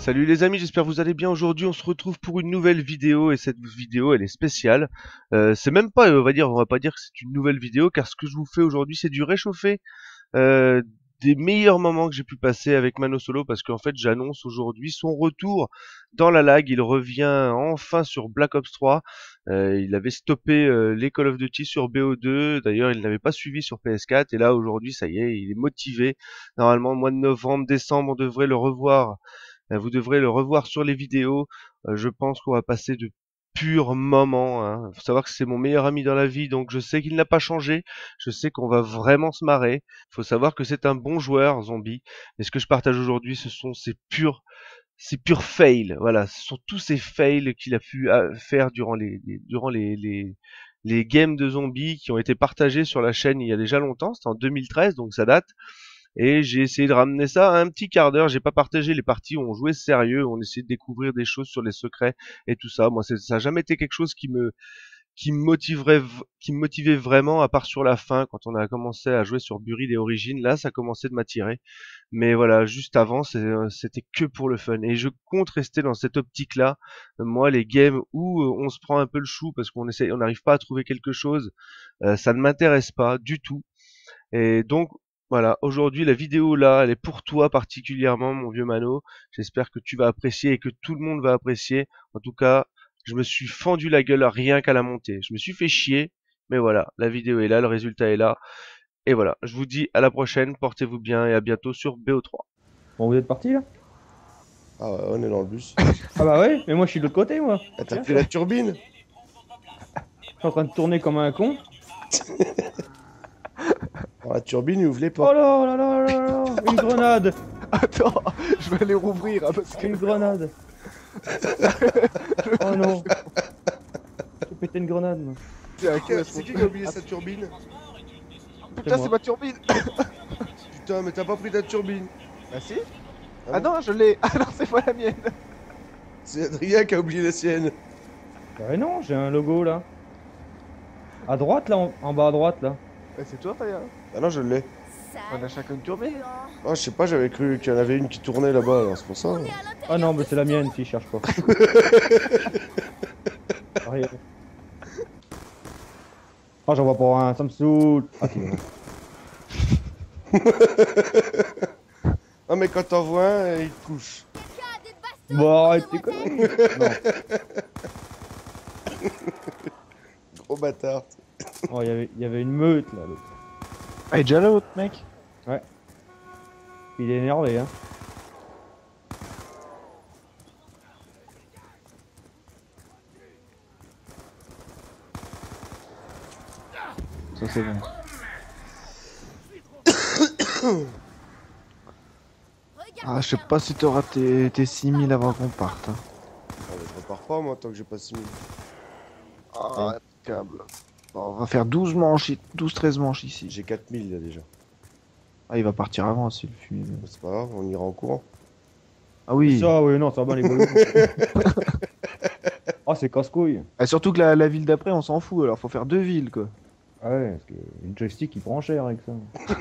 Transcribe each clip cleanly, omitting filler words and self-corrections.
Salut les amis, j'espère que vous allez bien. Aujourd'hui, on se retrouve pour une nouvelle vidéo et cette vidéo, elle est spéciale. C'est même pas, on va pas dire que c'est une nouvelle vidéo, car ce que je vous fais aujourd'hui, c'est du réchauffé euh, des meilleurs moments que j'ai pu passer avec Mano Solo, parce qu'en fait, j'annonce aujourd'hui son retour dans la lag. Il revient enfin sur Black Ops 3. Il avait stoppé les Call of Duty sur BO2. D'ailleurs, il n'avait pas suivi sur PS4. Et là, aujourd'hui, ça y est, il est motivé. Normalement, au mois de novembre, décembre, on devrait le revoir. Vous devrez le revoir sur les vidéos. Je pense qu'on va passer de purs moments, hein. Faut savoir que c'est mon meilleur ami dans la vie, donc je sais qu'il n'a pas changé. Je sais qu'on va vraiment se marrer. Faut savoir que c'est un bon joueur, Zombie. Et ce que je partage aujourd'hui, ce sont ses purs fails. Voilà, ce sont tous ces fails qu'il a pu faire durant les games de zombies qui ont été partagés sur la chaîne il y a déjà longtemps. C'était en 2013, donc ça date. Et j'ai essayé de ramener ça à un petit quart d'heure. J'ai pas partagé les parties où on jouait sérieux, on essayait de découvrir des choses sur les secrets et tout ça. Moi, ça a jamais été quelque chose qui me motivait vraiment, à part sur la fin, quand on a commencé à jouer sur Buried et Origins. Là, ça commençait de m'attirer. Mais voilà, juste avant, c'était que pour le fun. Et je compte rester dans cette optique-là. Moi, les games où on se prend un peu le chou parce on n'arrive pas à trouver quelque chose, ça ne m'intéresse pas du tout. Et donc, voilà, aujourd'hui, la vidéo là, elle est pour toi particulièrement, mon vieux Mano. J'espère que tu vas apprécier et que tout le monde va apprécier. En tout cas, je me suis fendu la gueule rien qu'à la montée. Je me suis fait chier, mais voilà, la vidéo est là, le résultat est là. Et voilà, je vous dis à la prochaine, portez-vous bien et à bientôt sur BO3. Bon, vous êtes parti là? Ah ouais, on est dans le bus. Ah bah ouais, mais moi je suis de l'autre côté moi. Ah, t'as Tiens, pris la turbine? je suis en train de tourner comme un con. Alors, la turbine, il ouvre les Oh portes. là là là là là, une grenade, Attends, je vais aller rouvrir hein, parce que. une grenade. Oh non, j'ai pété une grenade moi. C'est qui qui a oublié sa turbine? Putain, moi. c'est ma turbine! Putain, mais t'as pas pris ta turbine. Ah si? Ah Ah bon non, je l'ai! Ah non, c'est pas la mienne! C'est Adrien qui a oublié la sienne. Bah non, j'ai un logo là. À droite là, en bas à droite là. Bah, c'est toi, Faya! Ah non, je l'ai. On a chacun une turbine! Ah, je sais pas, j'avais cru qu'il y en avait une qui tournait là-bas, alors c'est pour ça. Ah non, mais c'est la mienne si je cherche pas. Arrière. Ah j'en vois pas un, ça me saoule. Ah c'est bon. Ah, mais quand t'en vois un, il te couche. Bon arrête tes conneries. Non. Gros bâtard. Oh il y avait une meute là. L'autre. Ah, il est déjà là, l'autre mec? Ouais. Il est énervé hein. Ça, c'est bon. Ah, je sais pas si t'auras tes 6000 avant qu'on parte. Hein. Ah, mais je repars pas, moi, tant que j'ai pas 6000. Ah, impeccable. Bon, on va faire 12 manches, 12-13 manches ici. J'ai 4000 là déjà. Ah, il va partir avant si le fumier. C'est pas grave, on ira en courant. Ah oui. Ça oui non ça va les gars. Ah c'est casse-couille. Ah, surtout que la ville d'après, on s'en fout, alors faut faire 2 villes quoi. Ah ouais, parce que une joystick il prend cher avec ça.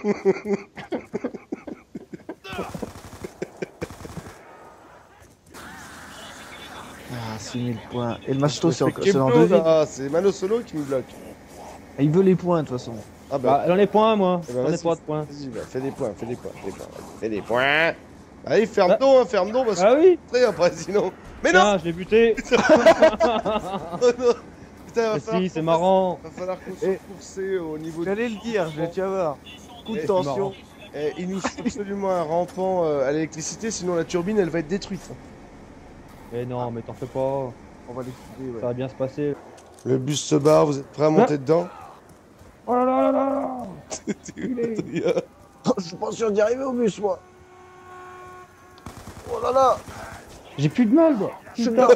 Ah, 6000 points. Et le masto, c'est C'est dans 2 villes. ah, c'est Mano Solo qui nous bloque. Ah, il veut les points de toute façon. Ah bah, Bah j'en ai point moi, eh ben, j'en ai vas-y, pas de points. vas-y, bah, fais des points, fais des points, fais des points. Fais des points. Allez, ferme donc, hein, ferme donc, parce que Ah oui. après, sinon. Mais non! Tiens, je l'ai buté. Oh non! Putain, Mais si, c'est marrant. va falloir qu'on se Eh. course au niveau J'allais le dire, je vais t'y avoir. Coup de Eh, tension. Il nous faut absolument un rampant à l'électricité, sinon la turbine elle va être détruite. Mais non, mais t'en fais pas. On va l'équiper, ouais. Ça va bien se passer. Le bus se barre, vous êtes prêts à monter dedans? Oh là là là là. Je suis pas sûr d'y arriver au bus, moi. Oh là là. J'ai plus de mal moi. Putain.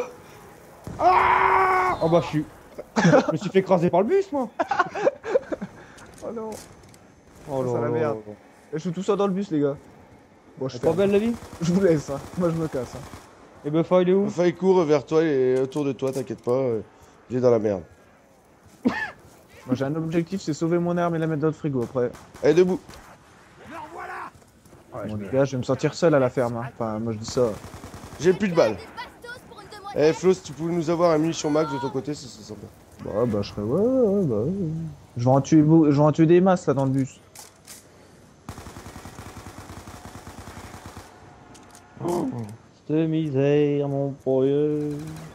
Ah oh bah je me suis fait écraser par le bus moi. Oh non. Oh Ça, là la là. merde. Je suis tout seul dans le bus, les gars. Bon, C'est pas belle la vie. Je vous laisse, hein. Moi je me casse. Hein. Et Buffa il est où? Enfin, il court vers toi et autour de toi, t'inquiète pas, il est dans la merde. Moi j'ai un objectif, c'est sauver mon arme et la mettre dans le frigo après. Allez, debout! Ouais, bon, les gars, je vais me sentir seul à la ferme. Hein. Enfin, moi je dis ça. J'ai plus de balles. Eh Flo, si tu pouvais nous avoir un munition max de ton côté, ça serait sympa. Bah, je serais. Ouais, bah. Ouais. Je vais en tuer des masses là dans le bus. Oh, cette misère, mon poieux.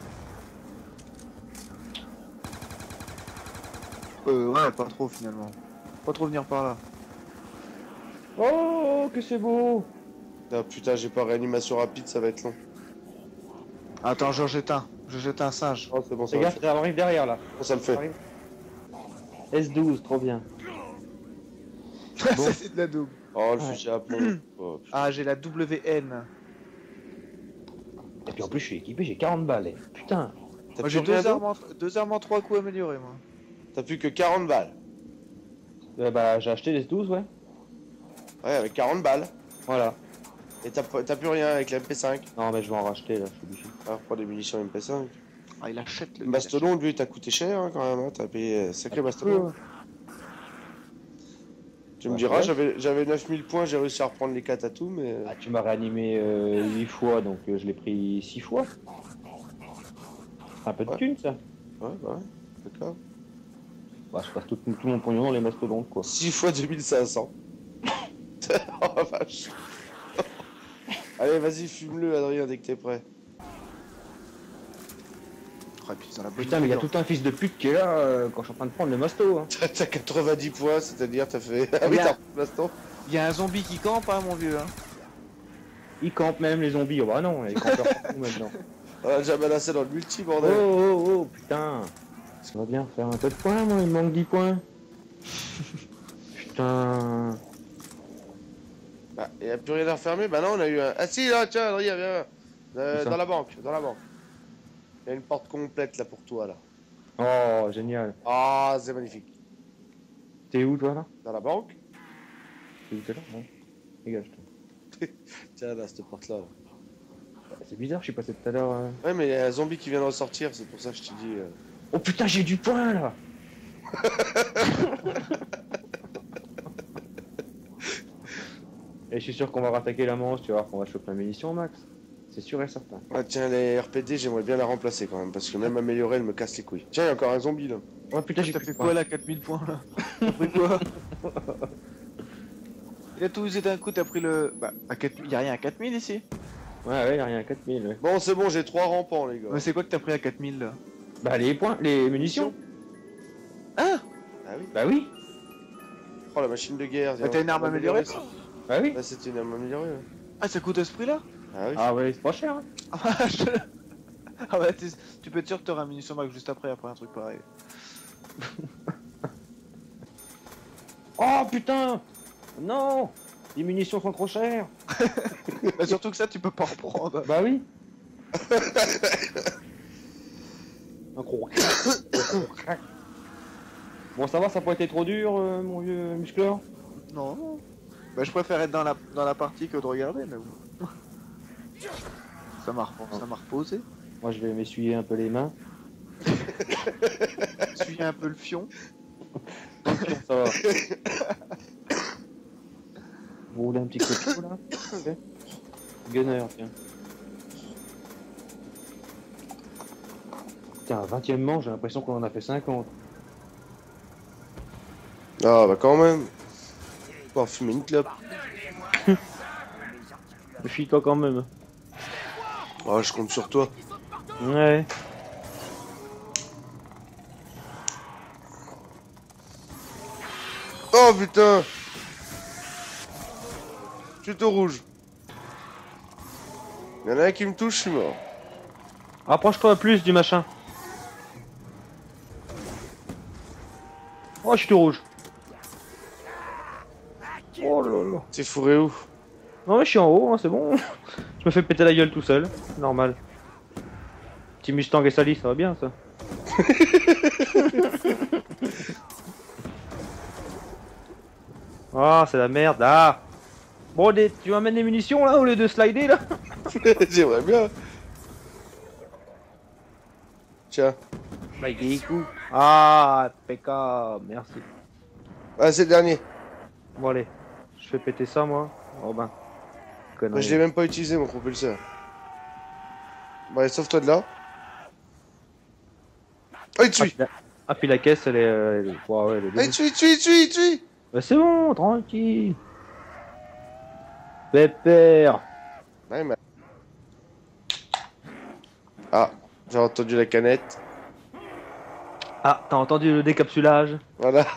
Ouais, pas trop finalement. Pas trop venir par là. Oh, que c'est beau! Ah putain, j'ai pas réanimation rapide, ça va être long. Attends, je jette un singe. Oh, c'est bon, ça Les va gars, le faire. ça arrive derrière là. Oh, ça le fait. Arrive. S12, trop bien. Ça c'est de la double. Oh, le Ouais. fusil à pompe. Oh, putain. Ah, j'ai la WN. Et puis en plus, je suis équipé, j'ai 40 balles. Putain. T'as Moi plus j'ai rien deux armes en 3 coups améliorés, moi. T'as plus que 40 balles. Bah, j'ai acheté les S12, ouais. Ouais, avec 40 balles. Voilà. Et t'as plus rien avec la MP5. Non, mais je vais en racheter là, je suis obligé. Alors, prends des munitions MP5. Ah, il achète le Mastodon, lui, t'as coûté cher hein, quand même. Hein. T'as payé sacré Mastodon. Tu me Ouais, diras, ouais. j'avais 9000 points, j'ai réussi à reprendre les 4 à tout, mais. Ah, tu m'as réanimé 8 fois, donc je l'ai pris 6 fois. C'est un peu de Ouais. thune, ça. Ouais, ouais, d'accord. Bah, je passe tout mon pognon dans les mastodontes, quoi. 6 fois 2500. Oh la vache. Allez, vas-y, fume-le, Adrien, dès que t'es prêt. Oh, et puis dans la bonne Putain, mais il y a figure. tout un fils de pute qui est là quand je suis en train de prendre le masto. Hein. T'as 90 points, c'est-à-dire t'as fait. Ah oui, Bien. t'as repris l'instant. Il y a un zombie qui campe, hein, mon vieux. Hein. Ils campent même, les zombies. Oh, bah non, ils campent partout maintenant. On a déjà menacé dans le multi, Oh, bordel. oh, putain. Ça va bien faire un peu de points, moi, il me manque 10 points. Putain. Ah, et y'a plus rien à refermer. Bah non, on a eu un. Ah si, là, tiens, Adrien, viens. Où ça Dans la banque, dans la banque. Il y a une porte complète là pour toi, là. Oh, génial. Ah, c'est magnifique. T'es où, toi, là? Dans la banque. T'es où, t'es là? Non. Dégage-toi. Tiens, là, cette porte-là. Là. C'est bizarre, je suis passé tout à l'heure. Ouais, mais il y a un zombie qui vient de ressortir, c'est pour ça que je te dis. Oh putain, j'ai du point là! Et je suis sûr qu'on va rattaquer la manche, tu vois, qu'on va choper la munition max. C'est sûr et certain. Ah, tiens, les RPD, j'aimerais bien la remplacer quand même, parce que même améliorée, elle me casse les couilles. Tiens, il y a encore un zombie là. Oh putain, j'ai T'as plus fait de quoi points. là, 4000 points là? T'as pris quoi? Il a tout usé d'un coup, t'as pris le. Bah, à 4000, y'a rien à 4000 ici? Ouais, y'a rien à 4000. Ouais. Bon, c'est bon, j'ai 3 rampants, les gars. Mais c'est quoi que t'as pris à 4000 là? Bah, les points, les munitions. Hein? Ah oui. Bah oui, Oh, la machine de guerre. Bah, t'as une arme améliorée toi? bah oui. Là, c'était une arme améliorée. Ouais. Ah, ça coûte à ce prix là? Ah oui. Ah ouais, c'est pas cher. Hein. Ah bah, ah bah, tu peux être sûr que t'auras un munition max juste après un truc pareil. Oh putain! Non! Les munitions sont trop chères. Bah, surtout que ça, tu peux pas en prendre. Bah oui. Un gros crack. Bon, ça va, ça a pas été trop dur, mon vieux muscleur? Non. Bah, je préfère être dans la partie que de regarder, mais bon. Ça m'a reposé. Moi, je vais m'essuyer un peu les mains. Suis un peu le fion. Ça va. Vous voulez un petit coup de chaud, là? Ok. Gunner, tiens. Putain, 20ème manche, j'ai l'impression qu'on en a fait 50. Ah, bah quand même. On va fumer une clope. Méfie-toi quand même. Oh, je compte sur toi. Ouais. Oh putain. Je suis tout rouge. Il y en a un qui me touche, je suis mort. Rapproche-toi plus du machin. Oh, je suis tout rouge. Oh là là. T'es fourré où? Non, mais je suis en haut, hein, c'est bon. Je me fais péter la gueule tout seul. Normal. Petit Mustang et Sally, ça va bien ça. Ah, c'est la merde. Ah. Bon, tu m'amènes des munitions là au lieu de slider là? J'aimerais bien. Tiens. Bah, il est cool. Ah, PK, merci. Ah, c'est le dernier. Bon, allez. Je fais péter ça moi. Oh ben. Moi, je l'ai même pas utilisé, mon propulseur. Ouais, sauve-toi de là. Oh, il tue. Ah, puis la caisse, elle est. Ouais, ouais, elle est Ah, il tue, il tue, il tue, il tue. Bah, c'est bon, tranquille. Pépère. Ouais, mais... Ah, j'ai entendu la canette. Ah, t'as entendu le décapsulage? Voilà.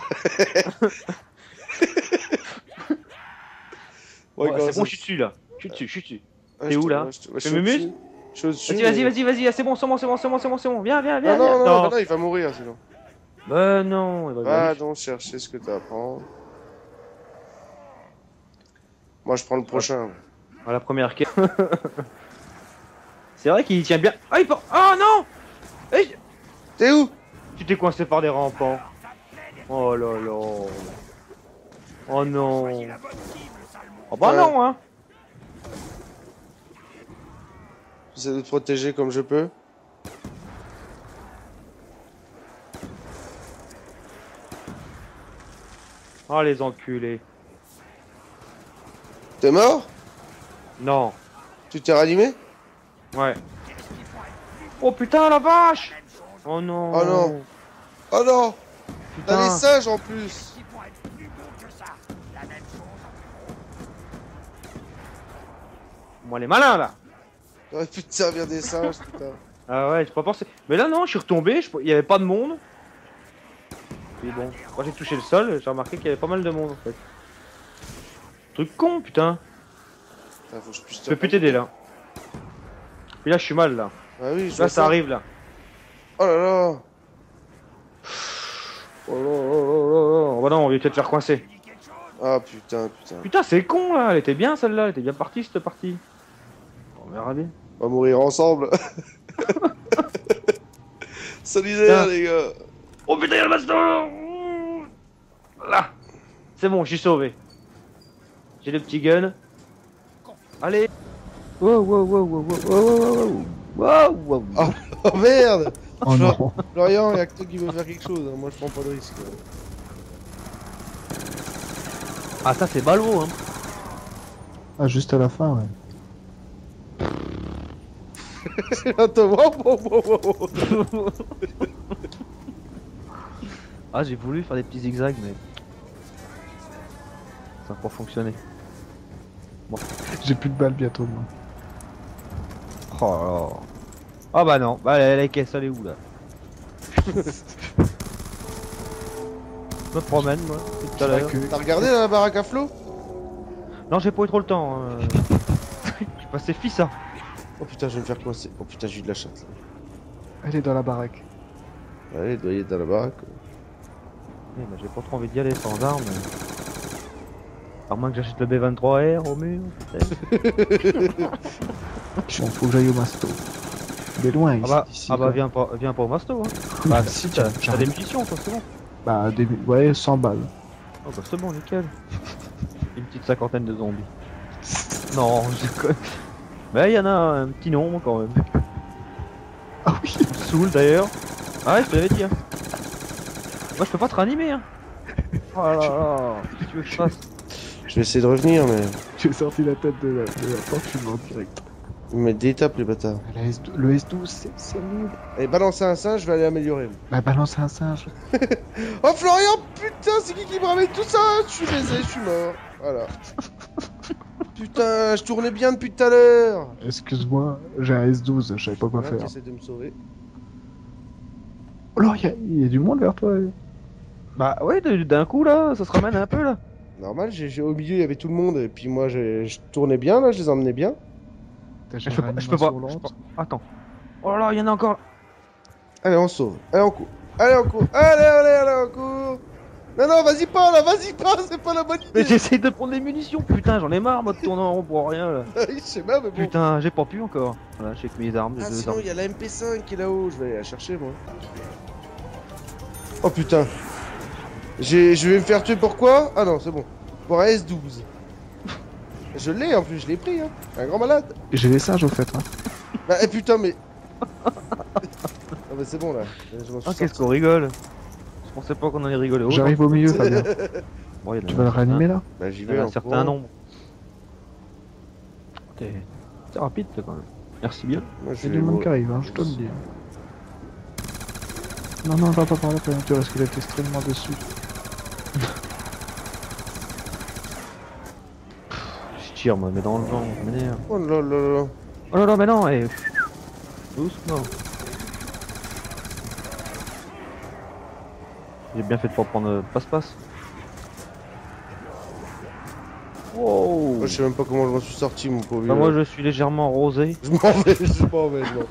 Ouais, comment c'est ça bon, je suis dessus là. Je suis dessus, je suis dessus. Ouais, T'es où, là? je Fais suis mumus au-dessus. Je suis au-dessus. Vas-y, mais- vas-y, ah, c'est bon, c'est bon, c'est bon, c'est bon, c'est bon. Viens, viens, viens, Non, viens. non, non, non, non, il va mourir sinon. Bah non, il va Va mourir. donc chercher ce que t'as à prendre. Moi, je prends le prochain. À la première caisse. C'est vrai qu'il tient bien. Ah, il part. Oh non! Eh, T'es où? tu t'es coincé par des rampants. Oh là là. Oh non. Oh bah Ouais. non, hein. J'essaie de te protéger comme je peux. Oh les enculés. T'es mort? Non. Tu t'es ranimé? Ouais. Oh putain la vache! Oh non. Oh non. Oh non! T'as Putain. les singes en plus! Moi les malins là. T'aurais pu te servir des singes, putain. Ah ouais, j'ai pas pensé. Mais là non, je suis retombé, il y avait pas de monde. Et bon, quand j'ai touché le sol, j'ai remarqué qu'il y avait pas mal de monde en fait. Truc con putain. Putain, faut que je puisse Je peux plus t'aider là. Puis là je suis mal là. Ah oui, je Là vois ça arrive là. Oh là là! Oh là là là là. Oh bah non, on va peut-être faire coincer. Ah putain, putain. Putain c'est con là, elle était bien celle-là, elle était bien partie cette partie. On verra bien. On va mourir ensemble. Solidaire, Putain. les gars. Oh putain y'a le baston. Là. C'est bon, je suis sauvé. J'ai le petit gun. Allez. Wow wow wow wow wow wow wow wow. Oh, oh merde! Oh non. Florian, y'a que toi qui veux faire quelque chose, hein. Moi je prends pas de risque. Ah ça c'est ballot hein. Ah, juste à la fin, ouais. Attends, wow, wow, wow, wow. Ah j'ai voulu faire des petits zigzags mais ça n'a pas fonctionné. J'ai plus de balles bientôt, moi. Oh là là. Ah bah non, bah la caisse elle est où là? Je me promène moi, depuis tout à l'heure. T'as regardé la baraque à flot? Non j'ai pas eu trop le temps. Je suis passé fils ça. Oh putain, je vais me faire coincer. Oh putain, j'ai eu de la chatte là. Elle est dans la baraque. Allez, il doit y être dans la baraque. Eh bah, j'ai pas trop envie d'y aller sans armes. À moins que j'achète le B23R au mur. Bon, faut que j'aille au masto. Il est loin, ici. Bah viens pas au masto hein. Bah si t'as des j'arrive. munitions toi c'est bon. Bah, ouais, 100 balles. Oh bah c'est bon nickel. Une petite cinquantaine de zombies. Non je déconne. Mais y en a un petit nombre quand même. Ah oui. Ça me saoule d'ailleurs. Ah ouais je te l'avais dit hein. Moi je peux pas te ranimer hein. Oh là là. Qu'est-ce que tu veux que je fasse? Je vais essayer de revenir, mais. J'ai sorti la tête de la porte, je suis mort direct. Ils me mettent des tapes, les bâtards. Le S12, c'est nul. Allez, balancez un singe, je vais aller améliorer. Bah, balance un singe. Oh Florian, putain, c'est qui me ramène tout ça? Je suis baisé, je suis mort. Voilà. Putain, je tournais bien depuis tout à l'heure. Excuse-moi, j'ai un S12, je savais pas quoi Voilà, qui faire. essaie de me sauver. Oh là, il y a du monde vers toi. Bah ouais d'un coup là ça se ramène un peu là. Normal, au milieu il y avait tout le monde, et puis moi je tournais bien là, je les emmenais bien. Je peux pas. Attends. Oh là là y'en a encore là. Allez, on sauve. Allez, on court. Allez, on court. Allez, on court. Non, non, vas-y pas là, vas-y pas, c'est pas la bonne Mais idée. j'essaye de prendre des munitions, putain, j'en ai marre, moi de tourner en rond pour rien là. Je sais pas, mais bon. Putain, j'ai pas pu encore. Voilà, j'ai que mes armes, j'ai Ah, deux sinon, armes. il y a la MP5 qui est là-haut, je vais aller la chercher moi. Oh putain. Je vais me faire tuer pourquoi? Ah non, c'est bon. Pour un S12. Je l'ai en plus, je l'ai pris, hein. Un grand malade. J'ai les singes au fait. Hein. Bah, eh, putain, mais. Ah, mais c'est bon là. Je m'en suis Ah, qu'est-ce sorti. qu'on rigole. Je pensais pas qu'on allait rigoler autant. J'arrive au milieu, Fabien. Bon, y en a Tu vas le réanimer là? Bah, j'y Il y vais a en un certain courant. nombre. C'est rapide ça quand même. Merci bien. Moi, Il y a du monde qui arrive, hein, je te le dis. Non, non, va pas par là, tu risques d'être extrêmement déçu. Je tire, moi, mais dans le vent, ça m'énerve. Oh là là là. Oh là là, mais non, et. Doucement. J'ai bien fait de pas prendre passe-passe. Wow. Moi, je sais même pas comment je m'en suis sorti, mon pauvre. Bah, moi, je suis légèrement rosé. Je m'en vais, je m'en vais, je m'en vais.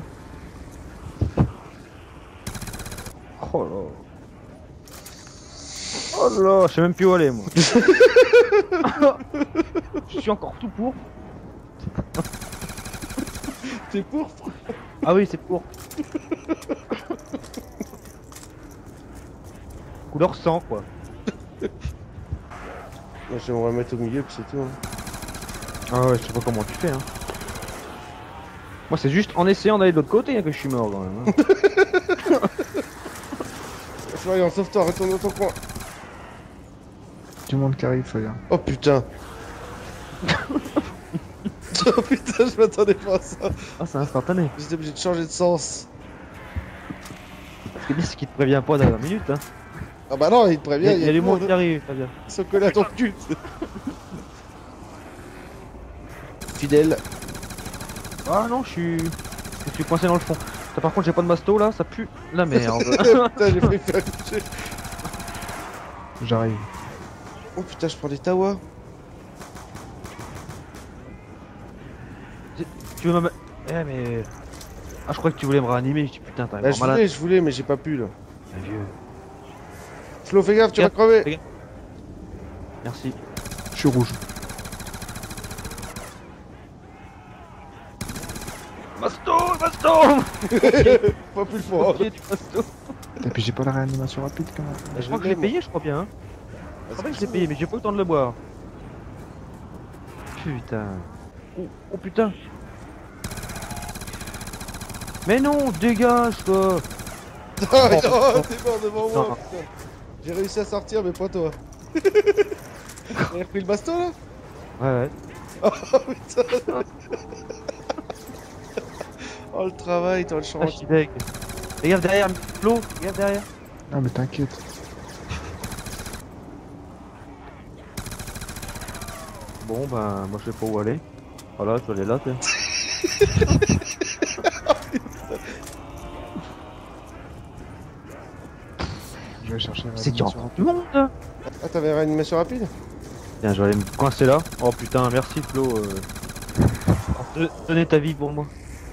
Oh là. Oh là, je sais même plus où aller, moi. Je suis encore tout pour. T'es pour? Ah oui, c'est pour. Couleur sang, quoi. Moi, j'aimerais mettre au milieu, puis c'est tout. Hein. Ah ouais, je sais pas comment tu fais, hein. Moi, c'est juste en essayant d'aller de l'autre côté hein, que je suis mort, quand même. Hein. Florian, sauve-toi, retourne dans ton coin. Du monde qui arrive, Florian. Oh putain. Oh putain, je m'attendais pas à ça. Ah, c'est instantané. J'étais obligé de changer de sens. Ce qui est bien, c'est qu'il te prévient pas dans la minute, hein. Ah bah non, il te prévient, Il y a du les mots qui arrivent, Fabien. Ils sont collés à ton cul. Fidèle. Ah non, je suis coincé dans le fond. Ça, par contre, j'ai pas de masto là, ça pue la merde. Putain, j'ai failli faire coucher. J'arrive. Oh putain, je prends des tawas. Tu veux me. Eh, mais. Ah, je croyais que tu voulais me réanimer. Je dis putain, t'es Bah, encore malade. je voulais, mais j'ai pas pu là. Ah, vieux. Flo, fais gaffe, tu vas Fais crever. gaffe. Merci. Je suis rouge. Masto, masto. Pas plus fort. Ok, du masto. Et puis j'ai pas la réanimation rapide quand même. Je crois que je l'ai payé, je crois bien. Hein. Je crois que je l'ai payé, mais j'ai pas eu le temps de le boire. Putain. Oh putain. Mais non, dégage quoi. Oh, non, t'es mort devant moi. Non. Putain. J'ai réussi à sortir, mais pas toi. T'as repris le baston là? Ouais, ouais. Oh putain. Oh le travail, t'as le Ah, je change. suis deg. Regarde derrière, Flo, regarde derrière. Ah mais t'inquiète. Bon, ben, moi je sais pas où aller. Voilà, je vais aller là, tiens. Je vais chercher la C'est qu'il y a réanimation encore du monde là. Ah, t'avais une réanimation rapide? Tiens, je vais aller me coincer là. Oh putain, merci Flo. Tenez ta vie pour moi.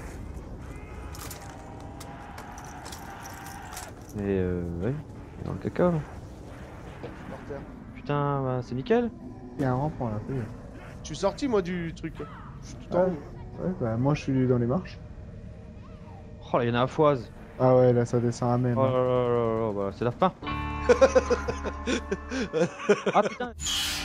Et ouais, dans le caca là. Putain, bah, c'est nickel. Il y a un rampant là, fais gaffe. Je suis sorti moi du truc. Je suis tout en Ouais, haut. ouais, bah moi je suis dans les marches. Oh là, il y en a à foise. Ah ouais, là ça descend à même. Oh là là là là, bah, c'est la fin. Ah putain.